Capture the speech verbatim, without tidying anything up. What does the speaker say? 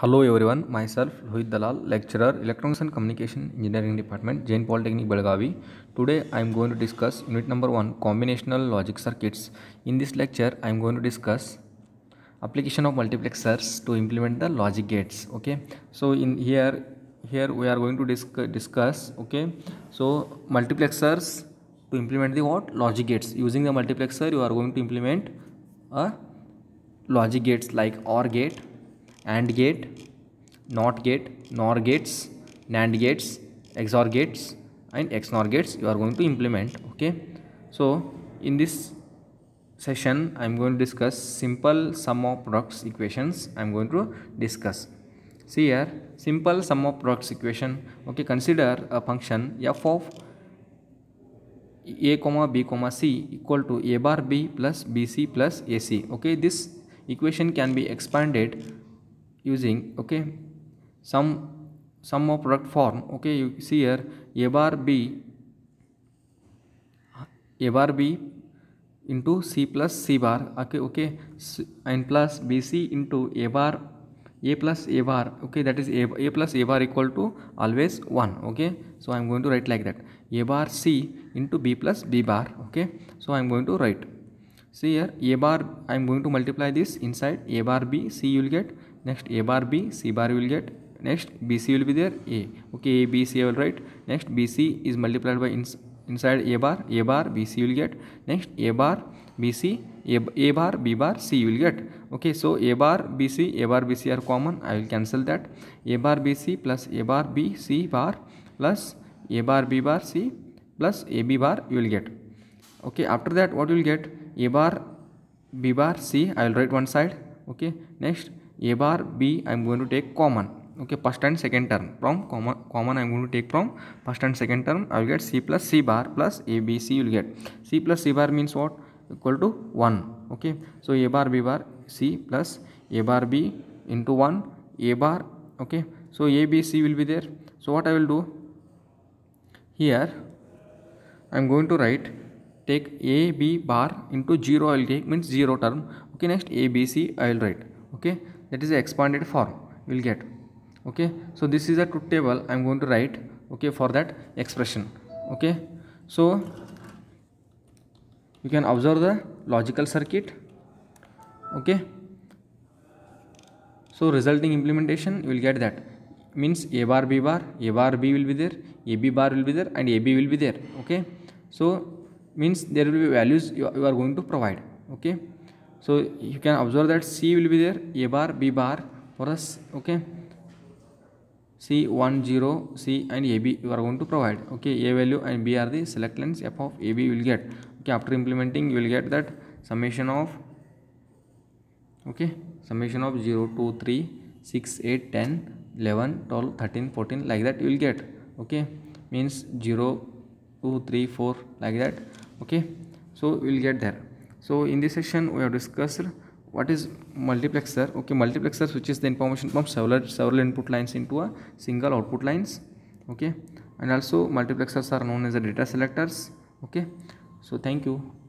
Hello everyone, myself Lohit Dalal, lecturer, Electronics and Communication Engineering Department, Jain Polytechnic, Belagavi. Today I am going to discuss unit number one, combinational logic circuits. In this lecture, I am going to discuss application of multiplexers to implement the logic gates. Okay, so in here, here we are going to disc discuss. Okay, so multiplexers to implement the what logic gates. Using the multiplexer, you are going to implement a logic gates like OR gate, AND gate, NOT gate, NOR gates, NAND gates, X O R gates and X N O R gates you are going to implement. Okay, so in this session I am going to discuss simple sum of products equations. I am going to discuss. See here, simple sum of products equation. Okay, consider a function f of a comma b comma c equal to a bar b plus bc plus ac. Okay, this equation can be expanded using okay some sum of product form. Okay, you see here a bar b a bar b into c plus c bar. Okay, okay, and plus bc into a bar a plus a bar. Okay, that is a, a plus a bar equal to always one. Okay, so I am going to write like that, a bar c into b plus b bar. Okay, so I am going to write, see here a bar I am going to multiply this inside a bar b, c you will get, next a bar b, c bar you will get, next bc will be there a. Okay, a b c I will write, next bc is multiplied by ins inside a bar, a bar bc you will get, next a bar bc, a, a bar b bar c you will get. Okay, so a bar bc, a bar bc are common, I will cancel that, a bar bc plus a bar b c bar plus a bar b bar c plus a b bar you will get. Okay, after that what you will get, a bar b bar c I will write one side. Okay, next a bar b I am going to take common. Okay, first and second term from common, common I am going to take from first and second term. I will get c plus c bar plus a b c you will get. C plus c bar means what? Equal to one. Okay, so a bar b bar c plus a bar b into one a bar. Okay, so a b c will be there. So what I will do here, I am going to write, take a b bar into zero I will take, means zero term. Okay, next a b c I will write. Okay, that is the expanded form you will get. Okay, so this is a truth table I am going to write. Okay, for that expression. Okay, so you can observe the logical circuit. Okay, so resulting implementation you will get that, means a bar b bar, a bar b will be there, a b bar will be there and a b will be there. Okay, so means there will be values you are going to provide. Okay, so you can observe that c will be there, a bar b bar for us. Okay, c one zero c and a b you are going to provide. Okay, a value and b are the selectants, f of a b you will get. Okay, after implementing you will get that summation of okay summation of zero two three six eight ten eleven twelve thirteen fourteen like that you will get. Okay, means zero two three four like that. Okay, so we will get there. So in this session we have discussed what is multiplexer. Okay, multiplexer switches the information from several several input lines into a single output lines. Okay, and also multiplexers are known as the data selectors. Okay, so thank you.